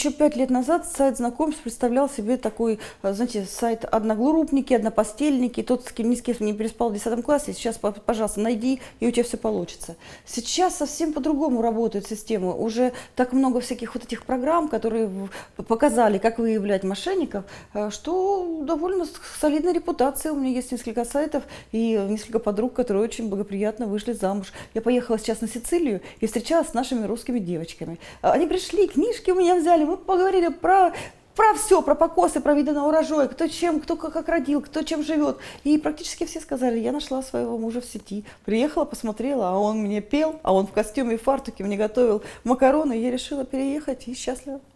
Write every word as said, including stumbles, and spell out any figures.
еще пять лет назад сайт знакомств представлял себе такой, знаете, сайт одногруппники, однопостельники, тот, с кем ни с кем не переспал в десятом классе, сейчас, пожалуйста, найди, и у тебя все получится. Сейчас совсем по-другому работает система. Уже так много всяких вот этих программ, которые показали, как выявлять мошенников, что довольно солидная репутация. У меня есть несколько сайтов и несколько подруг, которые очень благоприятно вышли замуж. Я поехала сейчас на Сицилию и встречалась с нашими русскими девочками. Они пришли, книжки у меня взяли, мы поговорили про... Про все, про покосы, про виды на урожай, кто чем, кто как, как родил, кто чем живет. И практически все сказали, я нашла своего мужа в сети. Приехала, посмотрела, а он мне пел, а он в костюме и фартуке мне готовил макароны. И я решила переехать и счастлива.